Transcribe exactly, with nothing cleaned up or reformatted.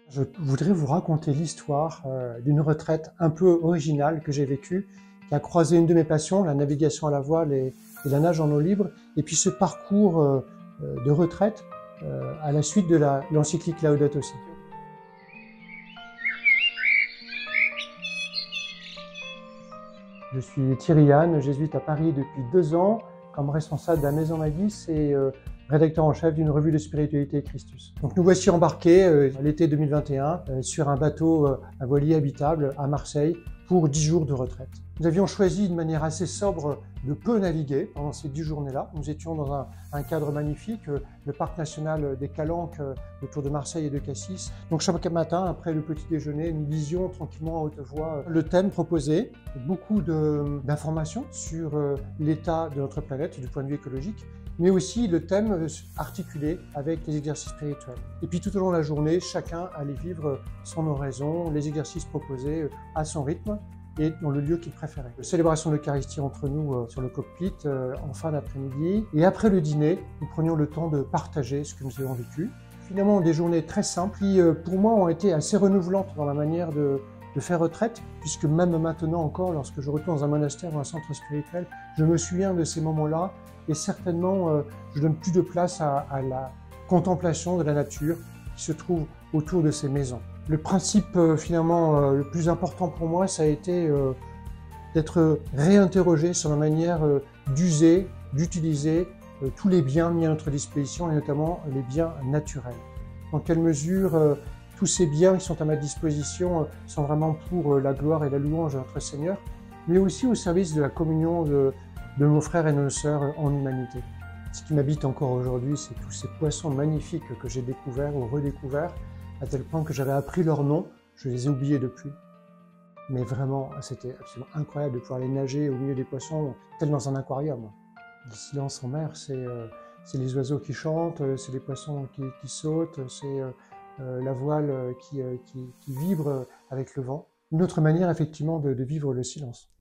Je voudrais vous raconter l'histoire euh, d'une retraite un peu originale que j'ai vécue, qui a croisé une de mes passions, la navigation à la voile et, et la nage en eau libre, et puis ce parcours euh, de retraite euh, à la suite de l'encyclique Laudato Si. Je suis Thierry Yann, jésuite à Paris depuis deux ans, comme responsable de la Maison Magus et euh, rédacteur en chef d'une revue de spiritualité Christus. Donc nous voici embarqués euh, l'été deux mille vingt et un euh, sur un bateau euh, à voilier habitable à Marseille pour dix jours de retraite. Nous avions choisi de manière assez sobre de peu naviguer pendant ces dix journées-là. Nous étions dans un, un cadre magnifique, euh, le parc national des Calanques euh, autour de Marseille et de Cassis. Donc chaque matin, après le petit déjeuner, nous lisions tranquillement à haute voix le thème proposé, beaucoup d'informations sur euh, l'état de notre planète du point de vue écologique, mais aussi le thème articulé avec les exercices spirituels. Et puis tout au long de la journée, chacun allait vivre son oraison, les exercices proposés à son rythme et dans le lieu qu'il préférait. La célébration de l'Eucharistie entre nous euh, sur le cockpit euh, en fin d'après-midi. Et après le dîner, nous prenions le temps de partager ce que nous avions vécu. Finalement, des journées très simples qui, euh, pour moi, ont été assez renouvelantes dans la manière de, de faire retraite, puisque même maintenant encore, lorsque je retourne dans un monastère ou un centre spirituel, je me souviens de ces moments-là et certainement, euh, je donne plus de place à, à la contemplation de la nature qui se trouve autour de ces maisons. Le principe euh, finalement euh, le plus important pour moi, ça a été euh, d'être réinterrogé sur la manière euh, d'user, d'utiliser euh, tous les biens mis à notre disposition et notamment les biens naturels. Dans quelle mesure euh, tous ces biens qui sont à ma disposition euh, sont vraiment pour euh, la gloire et la louange de notre Seigneur, mais aussi au service de la communion de, de nos frères et nos sœurs en humanité. Ce qui m'habite encore aujourd'hui, c'est tous ces poissons magnifiques que j'ai découverts ou redécouverts, à tel point que j'avais appris leur nom, je les ai oubliés depuis. Mais vraiment, c'était absolument incroyable de pouvoir aller nager au milieu des poissons, tel dans un aquarium. Le silence en mer, c'est euh, les oiseaux qui chantent, c'est les poissons qui, qui sautent, c'est euh, la voile qui, euh, qui, qui vibre avec le vent. Une autre manière, effectivement, de, de vivre le silence.